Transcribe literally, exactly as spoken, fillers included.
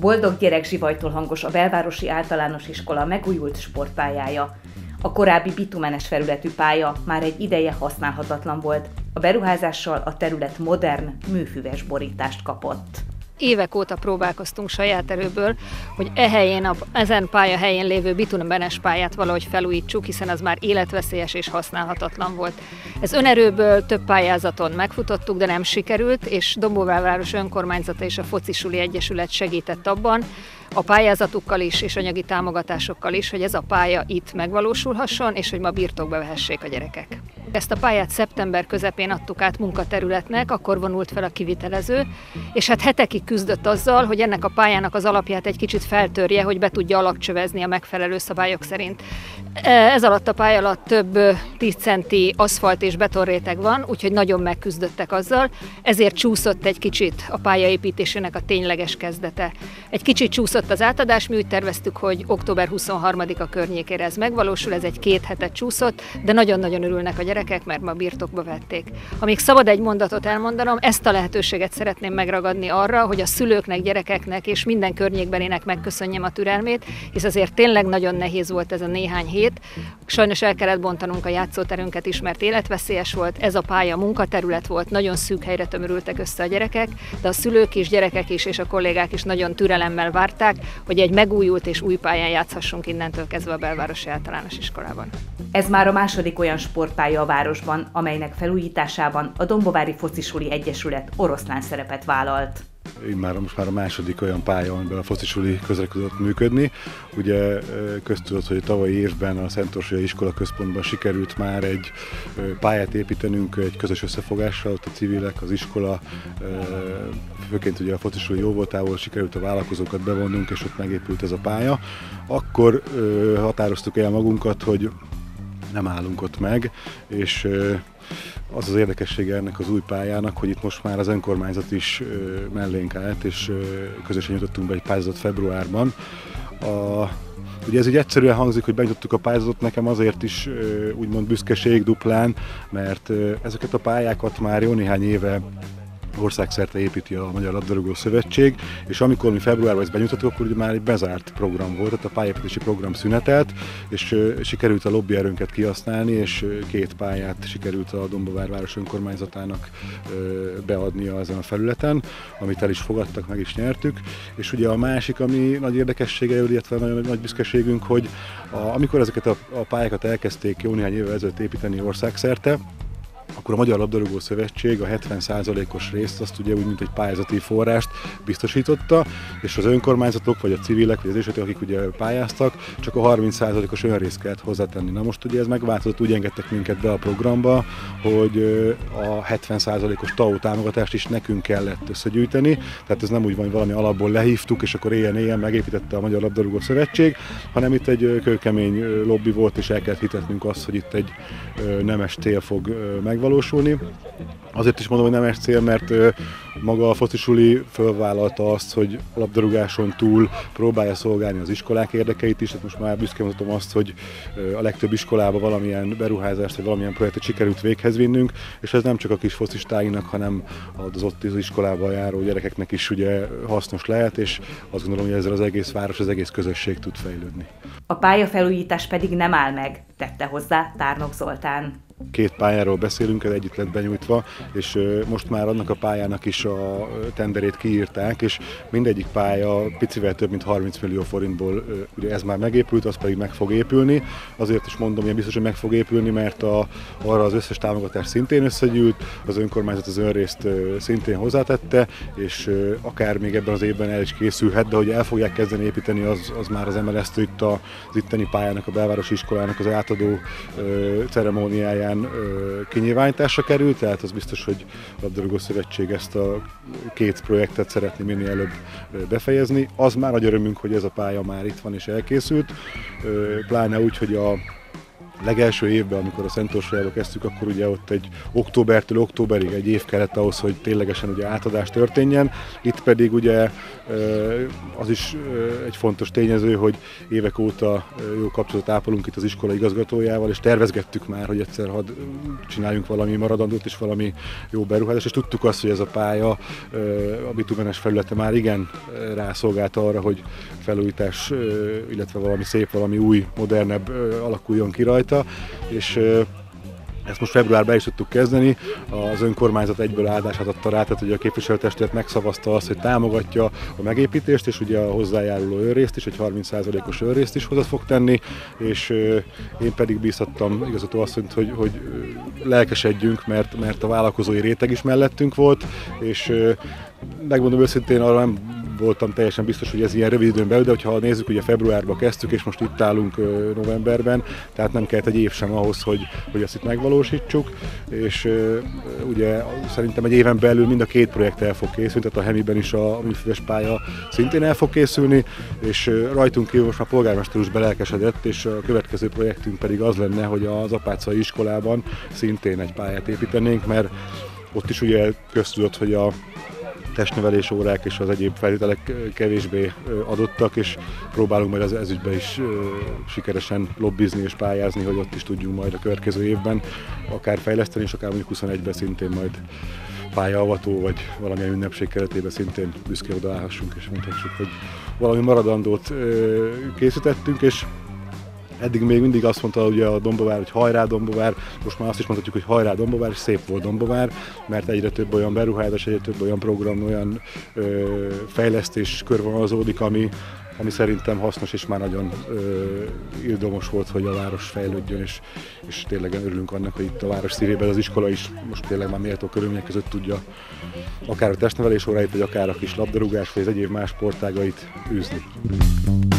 Boldog gyerek zsivajtól hangos a Belvárosi Általános Iskola megújult sportpályája. A korábbi bitumenes felületű pálya már egy ideje használhatatlan volt. A beruházással a terület modern, műfüves borítást kapott. Évek óta próbálkoztunk saját erőből, hogy e helyén, a, ezen pálya helyén lévő bitumenes pályát valahogy felújítsuk, hiszen az már életveszélyes és használhatatlan volt. Ez önerőből több pályázaton megfutottuk, de nem sikerült, és Dombóvár önkormányzata és a Focisuli Egyesület segített abban, a pályázatukkal is és anyagi támogatásokkal is, hogy ez a pálya itt megvalósulhasson, és hogy ma birtokba vehessék a gyerekek. Ezt a pályát szeptember közepén adtuk át munkaterületnek, akkor vonult fel a kivitelező, és hát hetekig küzdött azzal, hogy ennek a pályának az alapját egy kicsit feltörje, hogy be tudja alapcsövezni a megfelelő szabályok szerint. Ez alatt a pálya alatt több tíz centi aszfalt és betonréteg van, úgyhogy nagyon megküzdöttek azzal, ezért csúszott egy kicsit a pályaépítésének a tényleges kezdete. Egy kicsit csúszott az átadás, mi úgy terveztük, hogy október huszonharmadika környékére ez megvalósul, ez egy két hetet csúszott, de nagyon-nagyon örülnek a gyerekek, mert ma birtokba vették. Ha még szabad egy mondatot elmondanom, ezt a lehetőséget szeretném megragadni arra, hogy a szülőknek, gyerekeknek és minden környékbelének megköszönjem a türelmét, hisz azért tényleg nagyon nehéz volt ez a néhány hét. Sajnos el kellett bontanunk a játszóterünket is, mert életveszélyes volt, ez a pálya munkaterület volt, nagyon szűk helyre tömörültek össze a gyerekek, de a szülők is, gyerekek is és a kollégák is nagyon türelemmel várták, hogy egy megújult és új pályán játszhassunk innentől kezdve a Belvárosi Általános Iskolában. Ez már a második olyan sportpálya a városban, amelynek felújításában a Dombovári Focisuli Egyesület oroszlán szerepet vállalt. Így már most már a második olyan pálya, amiben a Focisuli közre tudott működni. Ugye köztudott, hogy a tavalyi évben a Szentorsolya Iskola Központban sikerült már egy pályát építenünk egy közös összefogással, ott a civilek, az iskola, főként ugye a Focisuli jóvoltából sikerült a vállalkozókat bevonnunk, és ott megépült ez a pálya. Akkor határoztuk el magunkat, hogy nem állunk ott meg, és az az érdekessége ennek az új pályának, hogy itt most már az önkormányzat is mellénk állt, és közösen nyitottunk be egy pályázatot februárban. A, ugye ez így egyszerűen hangzik, hogy benyitottuk a pályázatot, nekem azért is úgymond büszkeség duplán, mert ezeket a pályákat már jó néhány éve országszerte építi a Magyar Labdarúgó Szövetség, és amikor mi februárban ezt benyújtottuk, akkor ugye már egy bezárt program volt, tehát a pályaépítési program szünetelt, és sikerült a lobbyerőnket kihasználni, és két pályát sikerült a Dombóvár város önkormányzatának beadnia ezen a felületen, amit el is fogadtak, meg is nyertük. És ugye a másik, ami nagy érdekessége, illetve nagyon nagy büszkeségünk, hogy a, amikor ezeket a, a pályákat elkezdték jó néhány évvel ezelőtt építeni országszerte, akkor a Magyar Labdarúgó Szövetség a hetven százalékos részt, azt ugye úgy, mint egy pályázati forrást biztosította, és az önkormányzatok, vagy a civilek, vagy az esetek, akik ugye pályáztak, csak a harminc százalékos önrészt kellett hozzátenni. Na most ugye ez megváltozott, úgy engedtek minket be a programba, hogy a hetven százalékos té á o támogatást is nekünk kellett összegyűjteni, tehát ez nem úgy van, hogy valami alapból lehívtuk, és akkor éjjel-éjjel megépítette a Magyar Labdarúgó Szövetség, hanem itt egy kőkemény lobby volt, és el kellett hitetnünk azt, hogy itt egy nemes cél fog megvalósulni. Azért is mondom, hogy nemes cél, mert maga a Focisuli fölvállalta azt, hogy a labdarúgáson túl próbálja szolgálni az iskolák érdekeit is, tehát most már büszkén mutatom azt, hogy a legtöbb iskolába valamilyen beruházást, vagy valamilyen projektet sikerült véghez vinnünk, és ez nem csak a kis focistáinak, hanem az ott az iskolában járó gyerekeknek is ugye hasznos lehet, és azt gondolom, hogy ezzel az egész város, az egész közösség tud fejlődni. A pályafelújítás pedig nem áll meg, tette hozzá Tárnok Zoltán. Két pályáról beszélünk, ez együtt lett benyújtva, és most már annak a pályának is a tenderét kiírták, és mindegyik pálya picivel több mint harminc millió forintból, ugye ez már megépült, az pedig meg fog épülni. Azért is mondom, hogy biztos, hogy meg fog épülni, mert a, arra az összes támogatás szintén összegyűlt, az önkormányzat az önrészt szintén hozzátette, és akár még ebben az évben el is készülhet, de hogy el fogják kezdeni építeni, az, az már az emelesztő itt az itteni pályának, a belvárosi iskolának az átadó ceremóniáján kinyilvánításra került, tehát az biztos, hogy a Labdarúgó Szövetség ezt a két projektet szeretné minél előbb befejezni. Az már nagy örömünk, hogy ez a pálya már itt van és elkészült, pláne úgy, hogy a legelső évben, amikor a Szentorsolyába kezdtük, akkor ugye ott egy októbertől októberig egy év kellett ahhoz, hogy ténylegesen ugye átadás történjen. Itt pedig ugye az is egy fontos tényező, hogy évek óta jó kapcsolatot ápolunk itt az iskola igazgatójával, és tervezgettük már, hogy egyszer hadd csináljunk valami maradandót és valami jó beruházást, és tudtuk azt, hogy ez a pálya, a bitumenes felülete már igen rászolgált arra, hogy felújítás, illetve valami szép, valami új, modernebb alakuljon ki rajta, és ezt most februárban is tudtuk kezdeni, az önkormányzat egyből áldását adta rá, tehát ugye a képviselőtestület megszavazta azt, hogy támogatja a megépítést, és ugye a hozzájáruló önrészt is, egy harminc százalékos önrészt is hozzá fog tenni, és én pedig bíztattam igazgató asszonyt, hogy, hogy lelkesedjünk, mert, mert a vállalkozói réteg is mellettünk volt, és megmondom őszintén, arra nem voltam teljesen biztos, hogy ez ilyen rövid időn belül, de hogyha nézzük, ugye februárban kezdtük, és most itt állunk novemberben, tehát nem kellett egy év sem ahhoz, hogy, hogy ezt itt megvalósítsuk, és ugye szerintem egy éven belül mind a két projekt el fog készülni, tehát a Hemiben is a műfüves pálya szintén el fog készülni, és rajtunk kívül most már polgármester is belelkesedett, és a következő projektünk pedig az lenne, hogy az apáczai iskolában szintén egy pályát építenénk, mert ott is ugye köztudott, hogy a testnevelés órák és az egyéb feltételek kevésbé adottak, és próbálunk majd az ezügyben is sikeresen lobbizni és pályázni, hogy ott is tudjunk majd a következő évben akár fejleszteni, és akár mondjuk huszonegyben szintén majd pályaavató, vagy valamilyen ünnepség keretében szintén büszkén odaállhassunk, és mondhatjuk, hogy valami maradandót készítettünk, és eddig még mindig azt mondta ugye a Dombovár, hogy hajrá Dombovár, most már azt is mondhatjuk, hogy hajrá Dombovár, és szép volt Dombovár, mert egyre több olyan beruházás, egyre több olyan program, olyan ö, fejlesztés körvonalazódik, ami, ami szerintem hasznos, és már nagyon ö, ildomos volt, hogy a város fejlődjön, és, és tényleg örülünk annak, hogy itt a város szívében az iskola is most tényleg már méltó körülmények között tudja akár a testnevelés óráit, vagy akár a kis labdarúgás, vagy az egyéb más sportágait űzni.